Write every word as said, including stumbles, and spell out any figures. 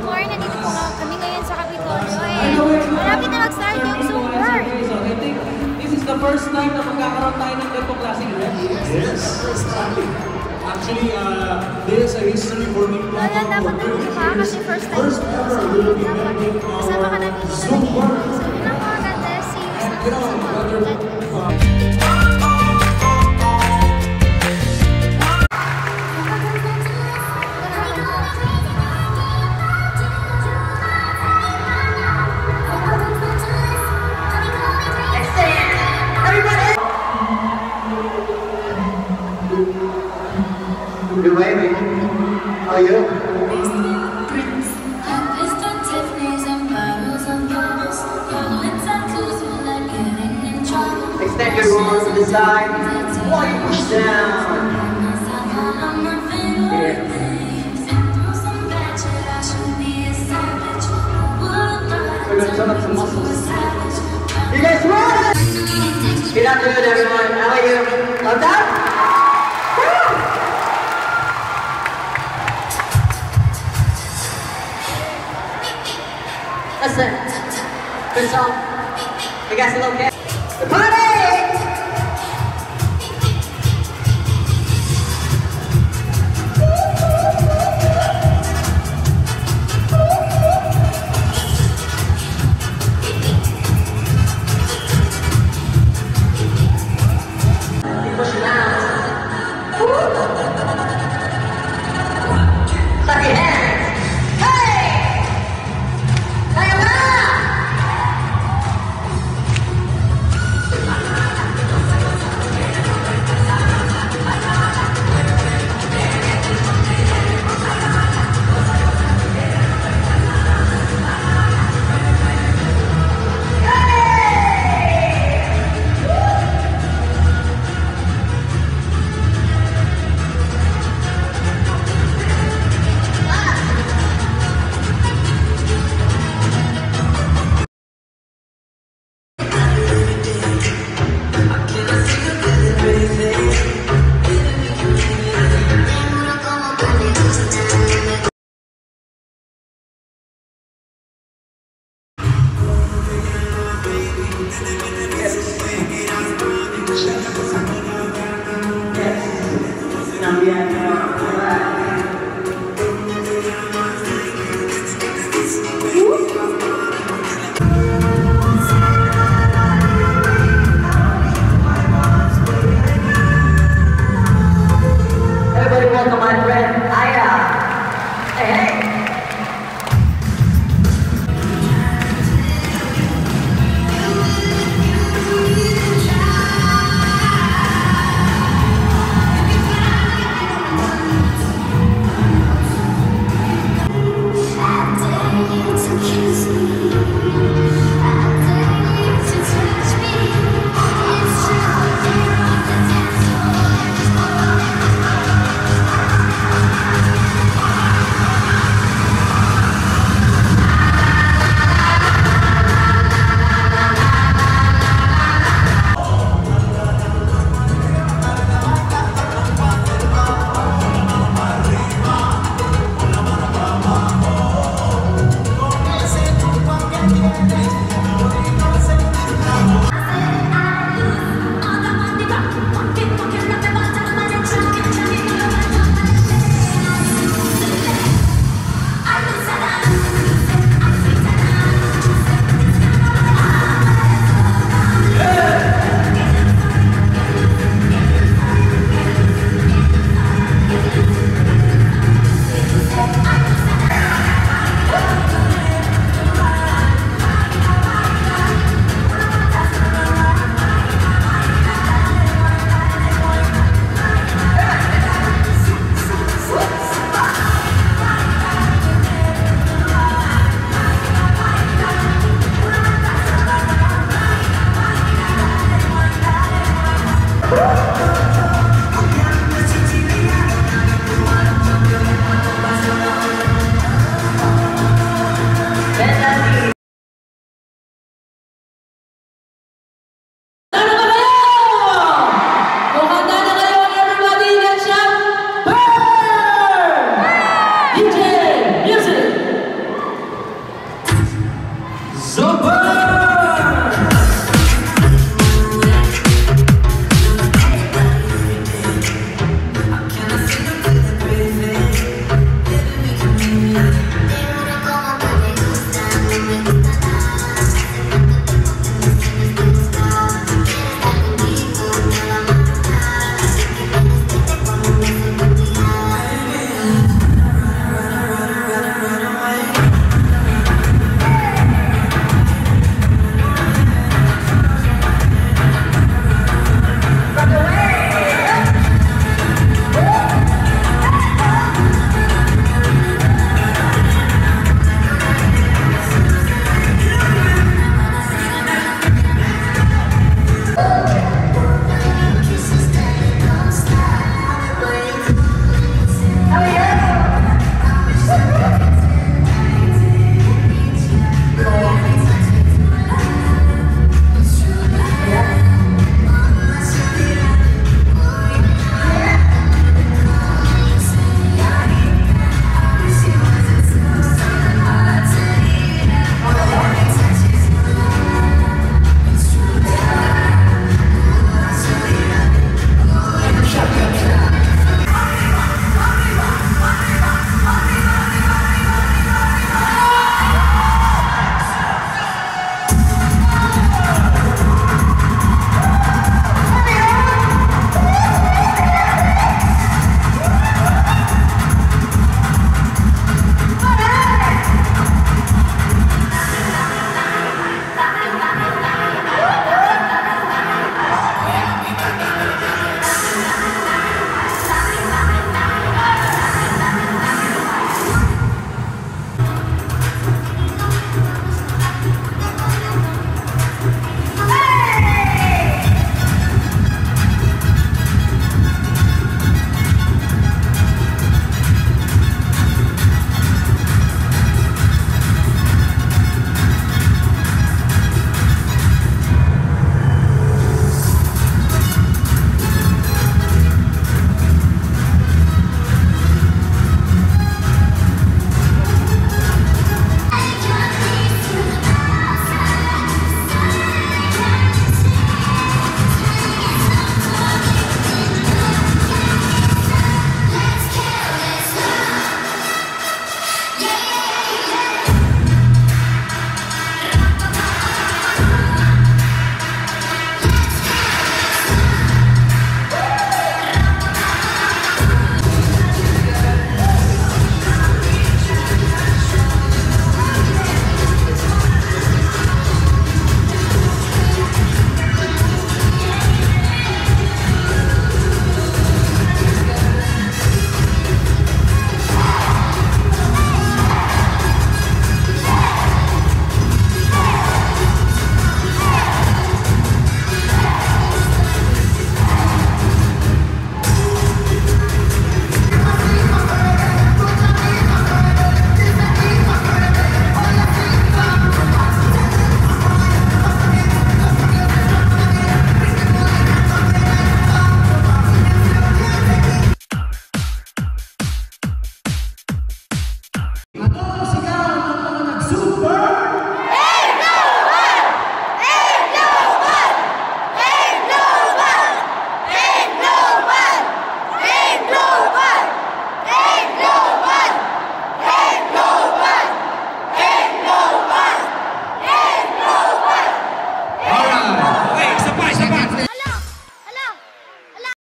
War. Nandito po nga kami ngayon sa Capitolio. Eh, malapit na mag-start yung Zoom War. I think this is the first time na magkakaroon tayo ng ganitong klaseng event. Yes, first time. Actually, uh, there's a history for me. Wala, dapat nandito ka kasi first time. First ever will be having Kasama ka namin dito Zoom naging. War. So, yun ang mga ganda. See you sa You know, brother, uh, You're waving. How are you? Extend your arms to the side while you push down. Yeah. We're gonna turn up some muscles. You guys ready? Good afternoon, everyone. How are you? Love that? Listen, good song. You guys still okay? The party!